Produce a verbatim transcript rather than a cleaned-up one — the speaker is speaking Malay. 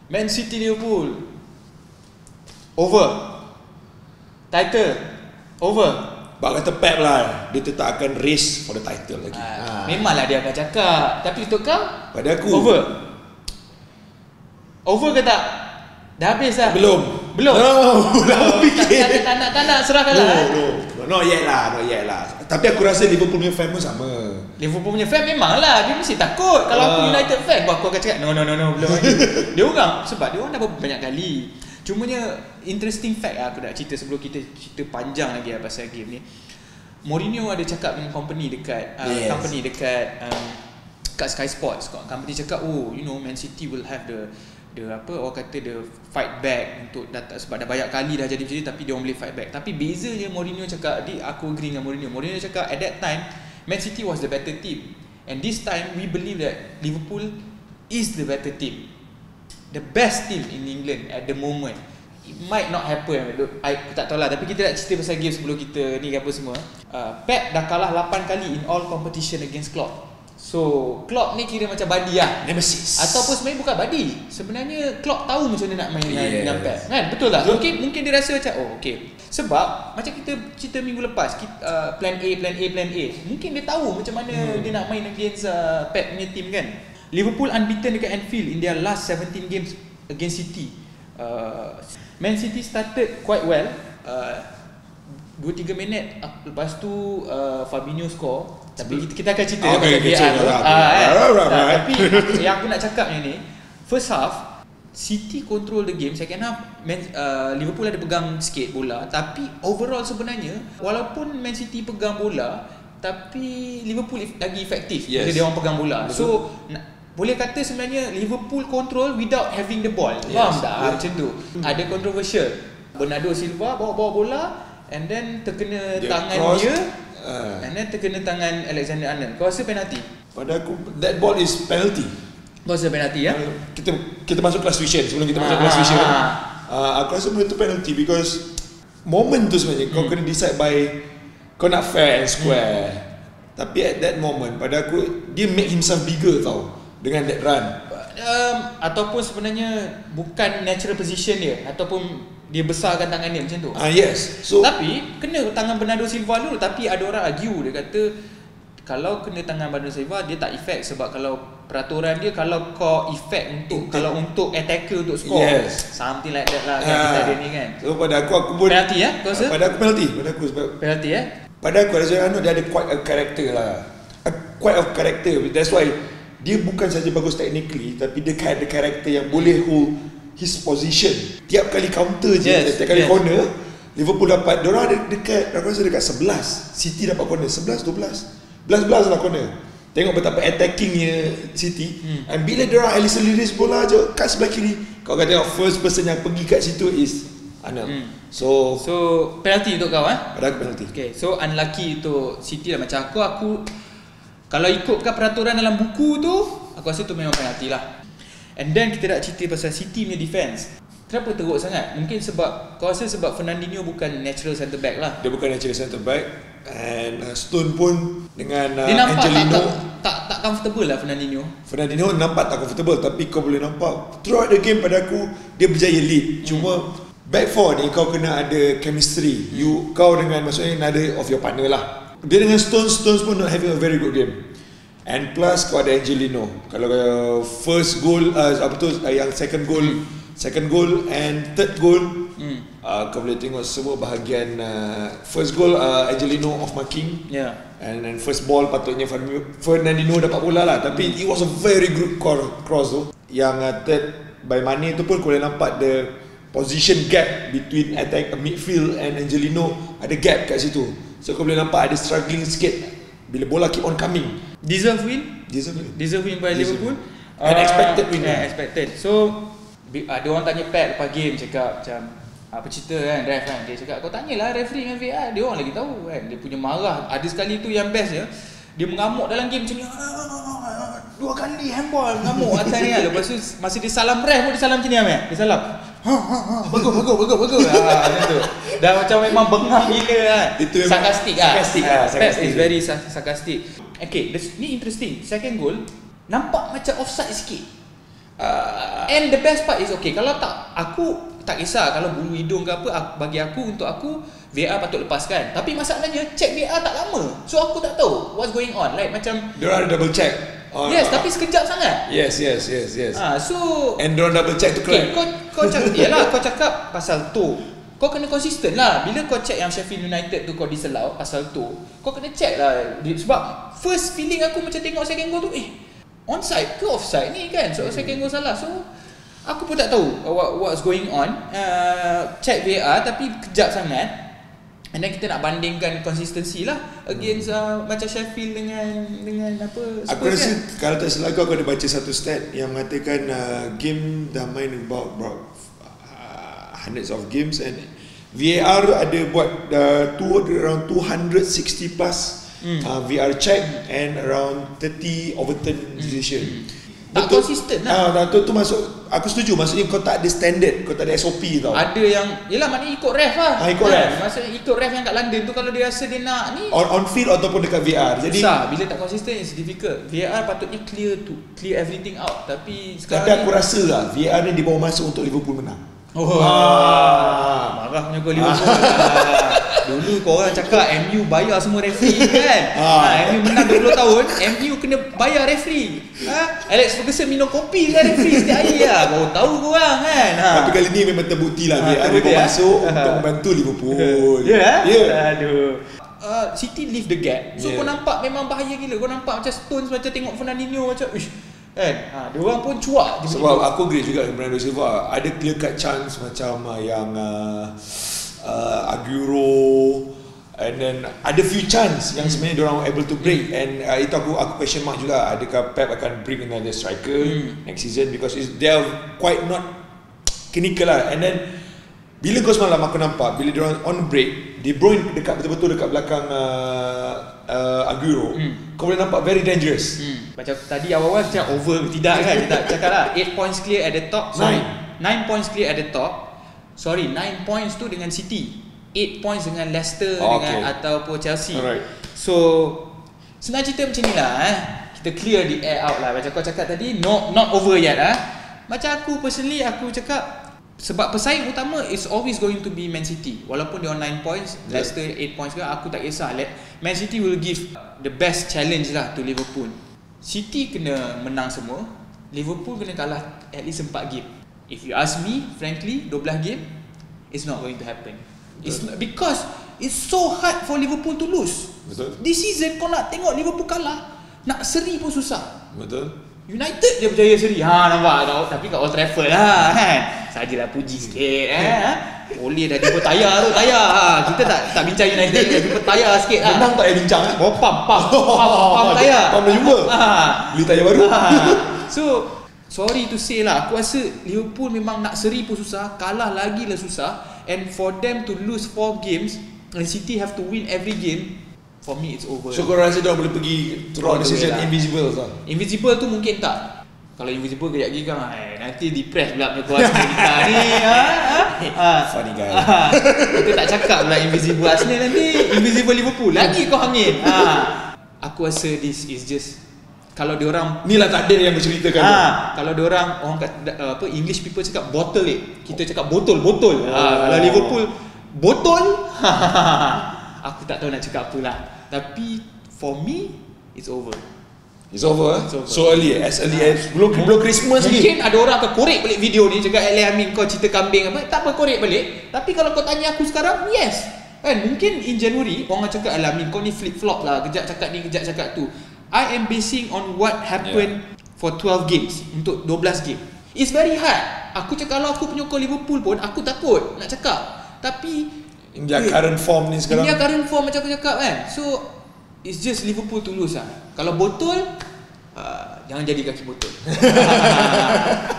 Man City Liverpool over. Title over. Bak kata Pep lah, dia tetap akan race for the title lagi. ha. Ha. Memanglah dia akan cakap. Tapi untuk kau, pada aku over. Over ke tak? Dah habis dah? Belum. Belum? No, Belum. fikir. Tak, tak, tak nak, tak nak serahkan No, lah. no, no, not yet lah, not yet lah. Tapi aku rasa Liverpool punya fan pun sama. Liverpool punya fan memang lah, dia mesti takut. Kalau Ah. aku United fan, aku akan cakap no no no no belum lagi. Dia orang sebab dia orang dah banyak kali. Cumanya interesting fact lah aku nak cerita sebelum kita cerita panjang lagi lah pasal game ni. Mourinho ada cakap dengan company dekat uh, yes. company dekat um, kat Sky Sports. Company cakap, oh you know Man City will have the the apa orang kata the fight back untuk datang sebab dah banyak kali dah jadi macam ni, tapi dia orang boleh fight back. Tapi bezanya Mourinho cakap, di aku agree dengan Mourinho. Mourinho cakap at that time Man City was the better team, and this time we believe that Liverpool is the better team, the best team in England at the moment. It might not happen, I tak tahu lah. Tapi kita nak cerita pasal game sebelum kita ni apa semua. uh, Pep dah kalah lapan kali in all competition against Klopp. So Klopp ni kira macam buddy lah, Nemesis. ataupun sebenarnya bukan buddy. Sebenarnya Klopp tahu macam mana nak main dengan, yes. dengan Pep kan? Betul tak? Mungkin mungkin dia rasa macam oh okay. Sebab macam kita cerita minggu lepas kita, uh, plan A, plan A, plan A. Mungkin dia tahu macam mana hmm. dia nak main against uh, Pep punya team kan. Liverpool unbeaten dekat Anfield in their last seventeen games against City. uh, Man City started quite well, uh, dua tiga minit lepas tu uh, Fabinho score. Tapi kita, kita akan cerita oh, okay, pasal okay, V R tu. lah, Ah, kan? right, right, Nah, right. Tapi yang aku nak cakap ni, first half City control the game. Second half Man, uh, Liverpool ada pegang sikit bola. Tapi overall sebenarnya walaupun Man City pegang bola, tapi Liverpool lagi efektif yes. bila dia orang pegang bola. Betul. So na, boleh kata sebenarnya Liverpool control without having the ball. Yes. Faham tak? Yes. Macam tu. Hmm. Ada controversial. Bernardo Silva bawa-bawa bola and then terkena dia tangan cross. dia uh. and then terkena tangan Alexander Arnold. Kau rasa penalti? Pada aku that ball is penalty. Kau rasa penalti ya? Kita kita masuk class vision. Sebelum kita masuk ah. class vision, uh, aku rasa benda tu penalty because moment tu sebenarnya hmm. kau kena decide by kau nak fair and square. Hmm. Tapi at that moment pada aku dia make himself bigger tau dengan that run. Um, ataupun sebenarnya bukan natural position dia, ataupun dia besarkan tangan dia macam tu. Ah yes. So tapi kena tangan Bernardo Silva dulu. Tapi ada orang argue, dia kata kalau kena tangan Bernardo Silva dia tak effect, sebab kalau peraturan dia kalau kau effect untuk Inter- kalau untuk attacker untuk score, yes. something like that lah kan. Ah. Kita ada ni kan. So pada aku aku pun penalty ya? Kau rasa? Pada aku penalty. Pada aku sebab penalty ya? Pada aku Alexander Arnold dia ada quite a character lah. A, quite a character. That's why dia bukan saja bagus technically, tapi dia ada karakter yang boleh hold his position. Tiap kali counter je, yes, tiap kali yes. corner, Liverpool dapat, diorang ada dekat, aku rasa dekat sebelas, City dapat corner, sebelas, dua belas, sebelas lah corner. Tengok betapa attackingnya City. hmm. And bila diorang Alisson liris bola je kat sebelah kiri, kau akan tengok first person yang pergi kat situ is Arnold. hmm. So So penalty untuk kau eh? Pada aku penalty. Okay, so unlucky untuk City lah. Macam aku, aku kalau ikutkan peraturan dalam buku tu, aku rasa tu memang penalty lah. And then kita nak cerita pasal City punya defense. Kenapa teruk sangat? Mungkin sebab, kau rasa sebab Fernandinho bukan natural centre back lah. Dia bukan natural centre back. And uh, Stone pun dengan uh, dia nampak Angelino tak, tak, tak, tak comfortable lah Fernandinho. Fernandinho nampak tak comfortable. Tapi kau boleh nampak throughout the game pada aku dia berjaya lead. Cuma hmm. back four ni kau kena ada chemistry. hmm. You Kau dengan maksudnya another of your partner lah. Dia dengan Stones, Stones pun not having a very good game. And plus kau ada Angelino. Kalau uh, first goal uh, apa tu uh, yang second goal, hmm. second goal and third goal, hmm. uh, kau boleh tengok semua bahagian uh, first goal uh, Angelino off marking. Yeah. And then first ball patutnya Fernandinho dapat bola lah, tapi hmm. it was a very good cross tu. Yang uh, third by Mane tu pun kau boleh nampak the position gap between attack uh, midfield and Angelino, ada gap kat situ. So kau boleh nampak ada struggling sikit bila bola keep on coming. Deserve win? Deserve win. Deserve win by Deserve Liverpool. Win. And uh, expected win. Yeah, expected. So ada orang tanya Pep lepas game, cakap macam apa cerita kan ref kan. Dia cakap kau tanyalah referee dengan V R, dia orang lagi tahu kan. Dia punya marah. Ada sekali tu yang best je, dia mengamuk dalam game macam ni. Dua kali handball mengamuk atas ni kan. Lepas tu masa dia salam ref pun dia salam macam ni kan. Dia salam. Ha ha ha bagus bagus bagus bagus. Ha macam tu. Dah macam memang bengang gila kan. Itu sarkastik ah. Sarkastik ah. Pep is very sarkastik. Okay, ni interesting. Second goal nampak macam offside sikit. uh, And the best part is okay, kalau tak, aku tak kisah kalau bulu hidung ke apa, bagi aku, untuk aku V R patut lepaskan. Tapi masalahnya check V R tak lama, so aku tak tahu what's going on. Like macam diorang double check. Oh, yes, uh, tapi sekejap sangat. Yes, yes, yes, yes. Ah, so and diorang double check tu okay, correct. kau kau cakap yalah, kau cakap pasal tu. Kau kena konsisten lah. Bila kau check yang Sheffield United tu kau disallow pasal tu, kau kena check lah. Sebab first feeling aku macam tengok second goal tu, eh onside ke offside ni kan. So second goal salah. So aku pun tak tahu what what's going on. Uh, check V R tapi kejap sangat. And then kita nak bandingkan konsistensi lah against uh, macam Sheffield dengan dengan apa Spurs. Aku rasa kan? Kalau tak salah aku ada baca satu stat yang mengatakan uh, game dah main about, about uh, hundreds of games, and V A R ada buat uh, two, around two hundred sixty plus mm. uh, V R check and around thirty overturn decision. Mm. Tak konsisten lah. Ah, tu tu masuk. Aku setuju. Maksudnya kau tak ada standard, kau tak ada S O P tau. Ada yang, yelah maknanya ikut ref lah. Ah, ikut ref. Maksudnya ikut ref yang kat London tu, kalau dia rasa dia nak ni on on field ataupun dekat V R. Jadi susah. Bila tak konsisten is difficult. V R patutnya clear to clear everything out. Tapi sekarang tapi aku ni, rasa lah V R ni dibawa masuk untuk Liverpool menang. Oh, ah. marahnya kau Liverpool. ah. Dulu kau orang cakap M U bayar semua referee kan. Ah. Ha, M U menang dua puluh tahun, M U kena bayar referee. Ha? Alex Ferguson minum kopi dengan referee setiap hari lah. Kau tahu kau orang kan. Ha. Tapi kali ni memang terbukti lah Ah, V R terbukti, dibawa eh? masuk untuk membantu Liverpool. Ya? Yeah? Yeah. Aduh. Uh, City leave the gap. So Yeah. kau nampak memang bahaya gila. Kau nampak macam Stones, macam tengok Fernandinho macam ish. Kan? Ha, dia orang pun cuak. Sebab aku agree juga dengan Bernardo Silva. Ada clear cut chance macam uh, yang uh, uh, Aguero, and then ada few chance yang sebenarnya diorang able to break, and uh, itu aku aku question mark juga, adakah Pep akan bring another striker hmm. next season, because it's, they are quite not clinical lah. And then bila kau semalam aku nampak bila diorang on break, De Bruyne dekat betul-betul dekat belakang uh, uh, Aguero, hmm. kau boleh nampak very dangerous. Hmm. Macam tadi awal-awal macam over tidak kan, kita cakap lah eight points clear at the top. Sorry, nine points clear at the top. Sorry, nine points tu dengan City, eight points dengan Leicester, oh, dengan okay. ataupun Chelsea. Alright. So senang cerita macam ni lah eh. Kita clear the air out lah. Macam kau cakap tadi, no, not over yet eh. Macam aku personally, aku cakap sebab pesaing utama is always going to be Man City. Walaupun dia on nine points, yeah. Leicester eight points ke, aku tak kisah. Man City will give the best challenge lah to Liverpool. City kena menang semua, Liverpool kena kalah at least four game. If you ask me, frankly, twelve game, it's not going to happen. It's not, because it's so hard for Liverpool to lose. Betul. This season kau nak tengok Liverpool kalah, nak seri pun susah. Betul. United dia berjaya seri. Ha, nampak tau. Tapi kat Old Trafford lah kan. Sajalah puji sikit eh. Boleh dah jumpa tayar tu, tayar. Ha, kita tak tak bincang United, dah jumpa tayar sikit lah. Menang tak payah bincang eh. Oh, pam pam pam pam tayar. Pam dah jumpa. Ha. Beli tayar baru. Ha. So, sorry to say lah, aku rasa Liverpool memang nak seri pun susah, kalah lagi lah susah, and for them to lose four games and City have to win every game, for me it's over. So kau rasa dia boleh pergi throughout the season invisible tak? Invisible tu mungkin tak. Kalau invisible kejap lagi kan, eh, nanti depress pula punya keluarga kita ni. Ha? Ha? Funny guy. Ha. Kita tak cakap pula invisible Arsenal nanti, invisible Liverpool. Lagi kau hangin. Ha. Aku rasa this is just, kalau diorang ni lah takdir yang berceritakan. Ha, kalau diorang orang kata apa, English people cakap bottle it, kita cakap botol botol. Ha, oh. Kalau Liverpool botol, aku tak tahu nak cakap apa lah. Tapi for me it's over. It's over, It's over. So early, as early as belum belum Christmas lagi. Mungkin ada orang akan korek balik video ni, cakap L A Amin kau cerita kambing apa, tak apa korek balik. Tapi kalau kau tanya aku sekarang, yes. Kan mungkin in January orang cakap Al Amin kau ni flip flop lah, kejap cakap ni kejap cakap tu. I am basing on what happened yeah. for twelve games untuk twelve game. It's very hard. Aku cakap kalau aku penyokong Liverpool pun aku takut nak cakap. Tapi in their current form ni sekarang. In their current form macam aku cakap kan. So it's just Liverpool to lose lah. Kalau botol, uh, jangan jadi kaki botol.